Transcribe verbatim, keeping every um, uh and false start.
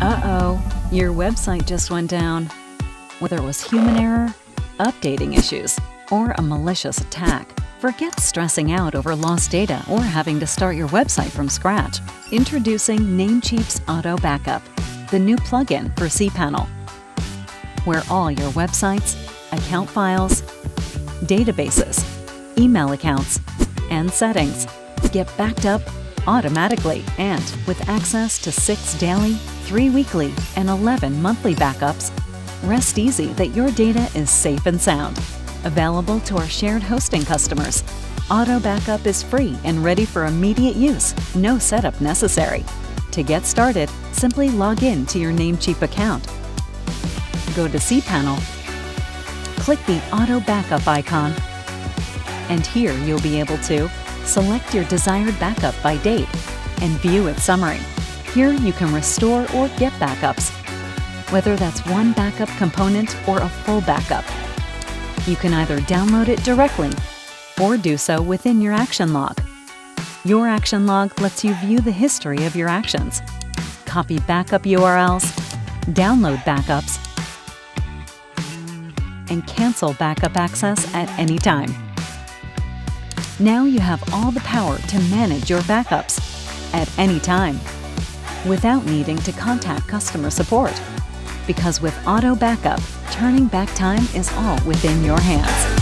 Uh-oh, your website just went down. Whether it was human error, updating issues, or a malicious attack, forget stressing out over lost data or having to start your website from scratch. Introducing Namecheap's AutoBackup, the new plugin for cPanel, where all your websites, account files, databases, email accounts, and settings get backed up automatically and with access to six daily, three weekly, and eleven monthly backups. Rest easy that your data is safe and sound. Available to our shared hosting customers, AutoBackup is free and ready for immediate use, no setup necessary. To get started, simply log in to your Namecheap account. Go to cPanel, click the AutoBackup icon, and here you'll be able to select your desired backup by date and view its summary. Here you can restore or get backups, whether that's one backup component or a full backup. You can either download it directly or do so within your action log. Your action log lets you view the history of your actions, copy backup U R Ls, download backups, and cancel backup access at any time. Now you have all the power to manage your backups at any time without needing to contact customer support. Because with AutoBackup, turning back time is all within your hands.